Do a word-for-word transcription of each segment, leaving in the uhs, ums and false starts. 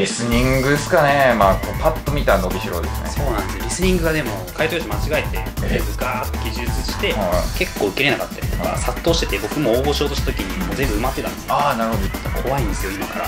リスニングですかね。まあこうパッと見た伸びしろですね。 そうなんですよ。リスニングがでも回答用紙間違えて全部ガーッと記述して、結構受けれなかったりとか殺到してて、僕も応募しようとした時にもう全部埋まってたんですよ。 ああ、なるほど。 怖いんですよ今から。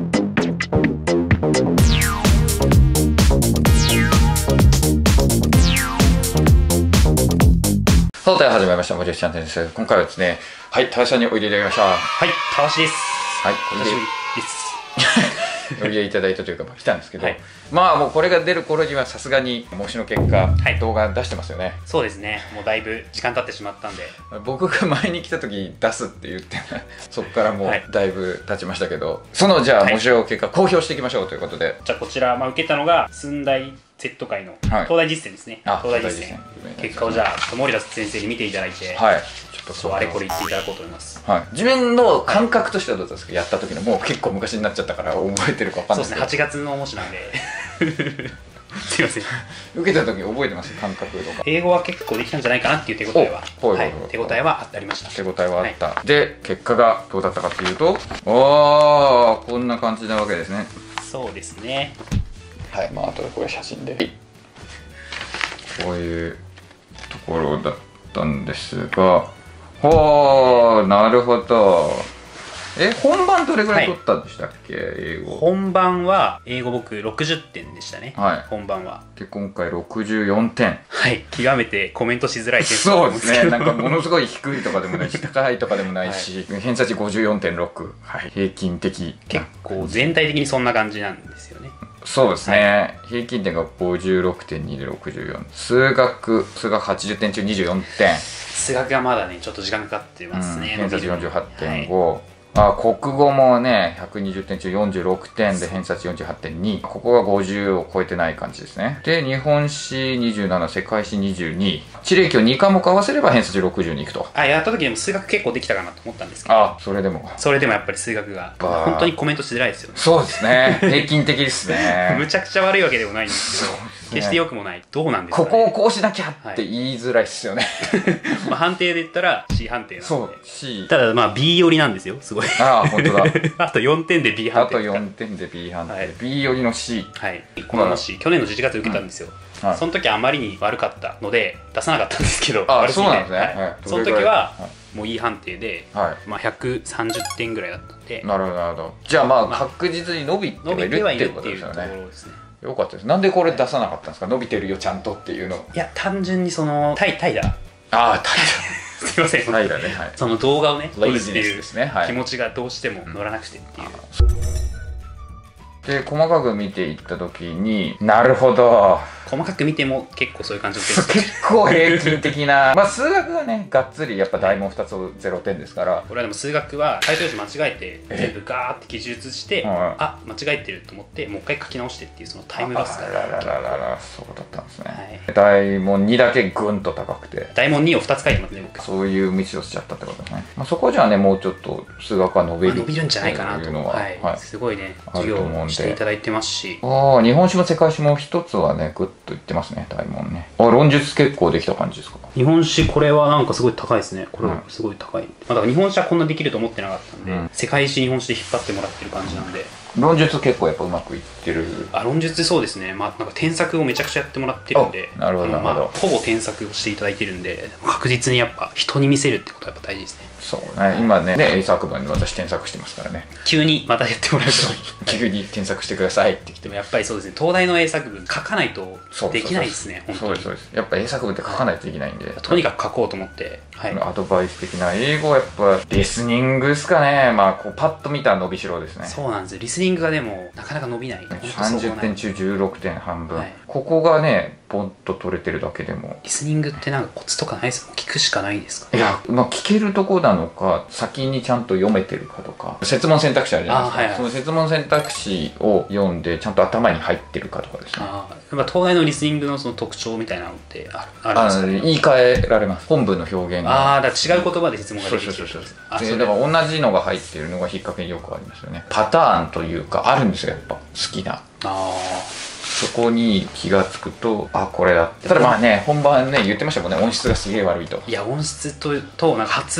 さて始めました、もじちチャンネルです。今回はですね、はい、たわしさんにおいでいただきました。 はい、たわしです。 はい、 お久しぶりです。 おいでいただいたというか、来たんですけど、はい、まあもうこれが出る頃にはさすがに模試の結果、はい、動画出してますよね。 そうですね、もうだいぶ時間経ってしまったんで、 僕が前に来た時出すって言ってそこからもうだいぶ経ちましたけど、はい、そのじゃあ模試の結果公表していきましょうということで、はい、 じゃあこちら、まあ、受けたのが寸大 Z 界の東大実践ですね。はい、東大実践結果をじゃあ森田先生に見ていただいて、はい、ちょっとあれこれ言っていただこうと思います。はい、 自分の感覚としてはどうですか、やった時の。もう結構昔になっちゃったから覚えてるか分かんないですけど。そうですね、はちがつの模試なんですいません受けた時覚えてます、感覚とか。 英語は結構できたんじゃないかなっていう手応えは、はい、手応えはありました。 手応えはあった、はい、で結果がどうだったかっていうと、おー、こんな感じなわけですね。 そうですね。 はい、まああとでこれ写真で、はい、こういうところだったんですが、ほー、なるほど。え、本番どれぐらい取ったんでしたっけ、はい、英語。 本番は英語僕ろくじゅってんでしたね。はい、本番は。 で今回ろくじゅうよんてん。 はい、極めてコメントしづらい点数そうですね、なんかものすごい低いとかでもないし高いとかでもないし、はい、偏差値 ごじゅうよんてんろく、はい、平均的。 結構全体的にそんな感じなんですよね。 そうですね、はい、平均点が ごじゅうろくてんに でろくじゅうよん。数学数学はちじゅってん中にじゅうよんてん。 数学がまだねちょっと時間かかってますね。 うん、偏差値 よんじゅうはってんご、はい、あ、国語もねひゃくにじゅってん中よんじゅうろくてんで偏差値 よんじゅうはってんに。ここがごじゅうを超えてない感じですね。で日本史にじゅうなな、世界史にじゅうに、地理教に科目合わせれば偏差値ろくじゅうにいくと。 あ、やった時でも数学結構できたかなと思ったんですけど、 あ、それでもそれでもやっぱり数学が本当にコメントしづらいですよね。 そうですね、平均的ですねむちゃくちゃ悪いわけでもないんですけど、決して良くもない。どうなんですかね、 ここをこうしなきゃって言いづらいっすよね、はい、 まあ判定で言ったら C 判定なんで。そう C。 ただまあ B 寄りなんですよ、すごい。 ああ、本当だあとよんてんで B 判定。 あとよんてんで B 判定、はい、B 寄りの C。 はい、 この模試去年のじゅういちがつ受けたんですよ、うん、はい、その時あまりに悪かったので出さなかったんですけど、 あ、そうなんですね、はいはい、 その時はもういい判定で、はい、まあひゃくさんじゅってんぐらいだったんで。 なるほどなるほど。じゃあまあ確実に伸びてはいるっていうことですよね。よかったです。なんでこれ出さなかったんですか、伸びてるよちゃんとっていうの。 いや、単純にそのタイタイだ。 ああ、タイだすいません、 タイだね、はい、 その動画をね撮るっていう気持ちがどうしても乗らなくてっていう、 で細かく見ていった時に、なるほど、 細かく見ても結構そういう感じの点数結構平均的なまあ数学がねがっつりやっぱ大問ふたつをゼロてんですから。 俺はでも数学は回答用紙間違えて全部ガーって記述して、あ、間違えてると思ってもう一回書き直してっていうそのタイムロスが。 あららららら、そうだったんですね、はい、大問にだけぐんと高くて、 大問にをふたつ書いてますね僕。 そういうミスをしちゃったってことですね。まあ、そこじゃあねもうちょっと数学は伸びる、 伸びるんじゃないかなというのは、はいはい、すごいね授業をしていただいてますし、ああ、日本史も世界史も一つはねグッといってますね、大問ね。あ、論述結構できた感じですか。 日本史これはなんかすごい高いですね。これはすごい高い、うん、まあ、だから日本史はこんなできると思ってなかったんで、うん、世界史日本史で引っ張ってもらってる感じなんで。 論述結構やっぱうまくいってる。 あ、論述そうですね、まあなんか添削をめちゃくちゃやってもらってるんで、 なるほどなるほど、まあ、 ほぼ添削をしていただいてるんで、確実にやっぱ人に見せるってことはやっぱ大事ですね。 そうね、今ね英作文で私添削してますからね。 急にまたやってもらうと急に添削してくださいって来て。 でもやっぱりそうですね、東大の英作文書かないとできないですね。 そうですそうです、やっぱ英作文って書かないといけないんで、 とにかく書こうと思って、 はい、アドバイス的な英語はやっぱリスニングですかね。まあこうパッと見た伸びしろですね。 そうなんですよ、リスニングがでもなかなか伸びない。 さんじゅってん中じゅうろくてん半分、はい、ここがねポンと取れてるだけでも。 リスニングってなんかコツとかないですもん、聞くしかないですか。 いや、まあ聞けるとこなのか、先にちゃんと読めてるかとか、設問選択肢あるじゃないですか、はいはい、その設問選択肢を読んでちゃんと頭に入ってるかとかですね。ああ、 やっぱ東大のリスニングのその特徴みたいなのってあるあるんですかね。 言い換えられます、本文の表現が。 ああ、だから違う言葉で質問ができる。そうそうそうそう。 でだから同じのが入ってるのが引っ掛けによくありますよね。パターンというかあるんですよ、やっぱ好きな。ああ、そこに気がつくと、あ、これだって。ただまあね、本番ね言ってましたもんね、音質がすげえ悪いと。 いや、音質ととなんか発音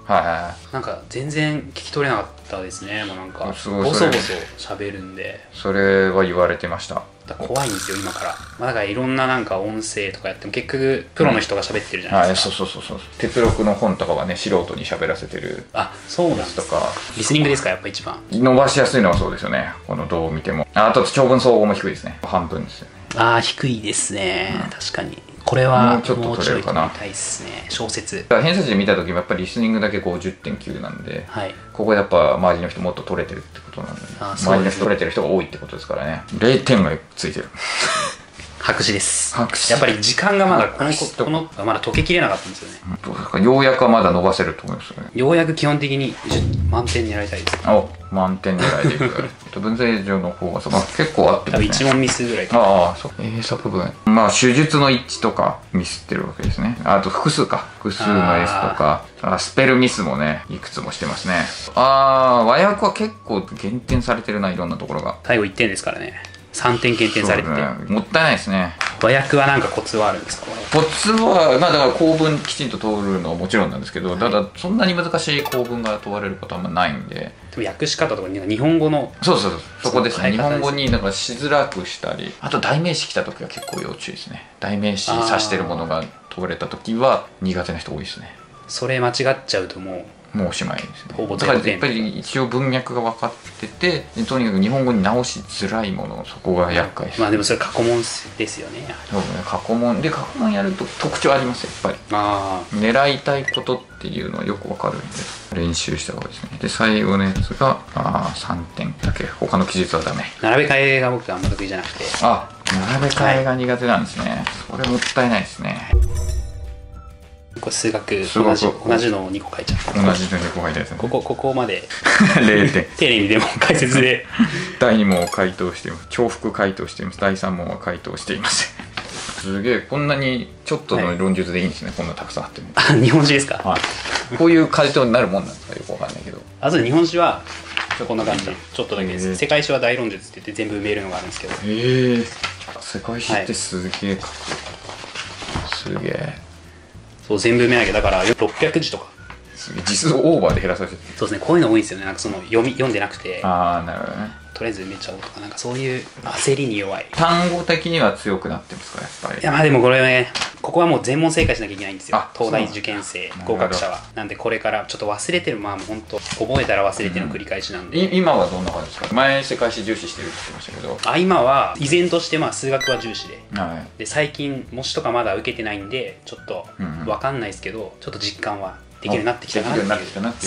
はいはいはい。 なんか全然聞き取れなかったですね。もうなんかボソボソ喋るんで。 それは言われてました。 怖いんですよ今から。まあ、だからいろんななんか音声とかやっても結局プロの人が喋ってるじゃないですか。 うん、はい、そうそうそうそう。哲録の本とかはね、素人に喋らせてる。 あ、そうなんですとか。リスニングですか、やっぱ一番伸ばしやすいのはそうですよね。このどう見ても。あと長文総合も低いですね。半分ですよね。 ああ、低いですね、うん、確かに。これはもうちょっと取れるかな。 もうちょい取りたいですね。小説偏差値で見た時もやっぱりリスニングだけ ごじゅってんきゅう なんで、はい、ここやっぱ周りの人もっと取れてるってことなんで、周りの人取れてる人が多いってことですからね。れいてんがついてる。 白紙です。 白紙。 やっぱり時間がまだこのこのまだ溶けきれなかったんですよね。 どうですか。ようやくはまだ伸ばせると思いますよね。 ようやく基本的に満点狙いたいです。 お、満点狙いでいく。文在上の方がその結構あってますね。多分いち問ミスぐらいか。 ああ、そう。英作文。まあ手術の一致とかミスってるわけですね。あと複数か。複数の S とか、あスペルミスもね、いくつもしてますね。ああ、和訳は結構減点されてるな、いろんなところが。 最後いってんですからね。さんてん減点されてて、ね、 もったいないですね。 和訳は何かコツはあるんですか。 コツは、まあ、だから構文きちんと通るのはもちろんなんですけど、はい、ただそんなに難しい構文が問われることはあんまないんで。 でも訳し方とか日本語のそうそうそう、そこですね。日本語になんかしづらくしたり、あと代名詞来た時は結構要注意ですね。代名詞指してるものが問われた時は苦手な人多いですね。 それ間違っちゃうともうもうおしまいですね。だからやっぱり一応文脈が分かってて、とにかく日本語に直しづらいもの、そこが厄介です。 まあでもそれ過去問ですよね。 そうね、過去問で過去問やると特徴ありますよ、やっぱり。ああ。狙いたいことっていうのはよく分かるんで練習した方がいいですね。で最後のやつがあさんてんだけ、他の記述はダメ。 並べ替えが僕はあんま得意じゃなくて。 あ、並べ替えが苦手なんですね。それもったいないですね。 これ数学同じ同じのをにこ書いちゃった。 同じのにこ書いたやつね。 ここここまでれいてん。 丁寧にでも解説でだいに問を回答しています。重複回答しています。だいさん問は回答していません。すげえ、こんなにちょっとの論述でいいんですね、はい、こんなたくさんあっても。 あ、日本史ですか。 はい、こういう回答になるもんなんですか、よくわかんないけど。 あと日本史はこんな感じ、ちょっとだけです。世界史は大論述って言って全部埋めるのがあるんですけど。へえ。世界史ってすげえ、はい、すげえ。 そう全部埋めなきゃ、だからろっぴゃくじとか字数オーバーで減らされてる。 そうですね、こういうの多いんですよね。なんかその読み読んでなくて、 ああなるほどね、 とりあえず埋めちゃおうとか、なんかそういう焦りに弱い。 単語的には強くなってますか、やっぱり。 いやまあでもこれはね、ここはもう全問正解しなきゃいけないんですよ、東大受験生合格者は。なんでこれからちょっと忘れてる、まあもう本当覚えたら忘れての繰り返しなんで、 うん、今はどんな感じですか。前世界史重視してるって言ってましたけど。 あ、今は依然としてまあ数学は重視で、 はい、 で最近模試とかまだ受けてないんでちょっと分かんないですけど、うんうん、ちょっと実感はできるようになってきたかなっていう。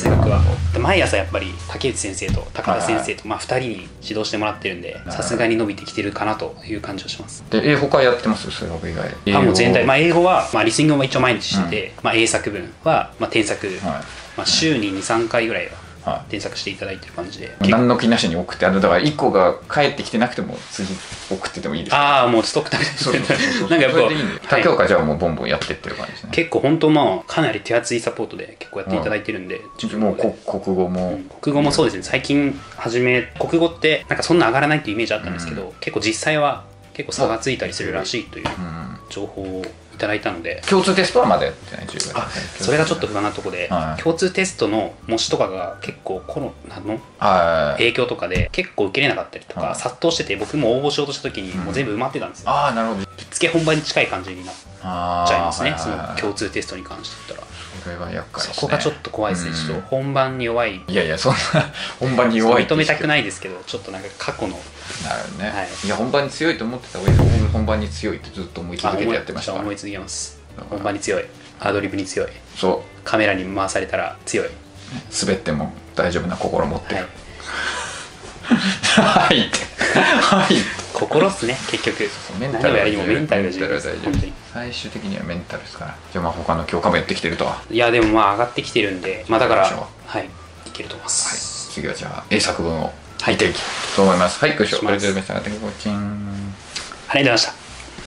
数学は毎朝やっぱり竹内先生と高田先生とまあふたりに指導してもらってるんで、さすがに伸びてきてるかなという感じがします。 で英語からやってます、数学以外。 あ、もう全体、まあ、英語は、まあ、リスニングも一応毎日してて、うん、まあ、英作文は、まあ、添削、はい、まあ、週ににさんかいぐらいは添削していただいてる感じで、 何の気なしに送って、あのだからいっこが返ってきてなくても次送っててもいいですか。 ああ、もうストックだけでなんかやっぱ他教科じゃあもうボンボンやってってる感じですね。 結構本当まあかなり手厚いサポートで結構やっていただいてるんで、 うん、もう国語も、うん、 国語もそうですね。最近始め国語ってなんかそんな上がらないっていうイメージあったんですけど、うん、結構実際は結構差がついたりするらしいという情報をいただいたので、 共通テストはまだやってない。 あ、それがちょっと不安なところで、はい、共通テストの模試とかが結構コロナの影響とかで結構受けれなかったりとか、はい、殺到してて、僕も応募しようとした時にもう全部埋まってたんですよ、うん、ああなるほど。ぶっつけ本番に近い感じになっちゃいますね、その共通テストに関して言ったら。 それは厄介ですね。 そこがちょっと怖いですね、ちょっと本番に弱い。 いやいや、そんな本番に弱いって認めたくないですけど、ちょっとなんか過去の、 なるほどね、はい、いや本番に強いと思ってた方がいいです。本番に強いってずっと思い続けてやってましたから。 思い続けます。本番に強い、アドリブに強い、 そうカメラに回されたら強い、 滑っても大丈夫な心持ってる。はいはいはい心っすね、結局。 メンタルは大丈夫。最終的にはメンタルですから。じゃあまあ他の教科もやってきてるとは。 いやでもまあ上がってきてるんで、まあだからはいいけると思います。 はい、次はじゃあ英作文を見ていきたいと思います。はい、ご視聴ありがとうございました。ありがとうございました。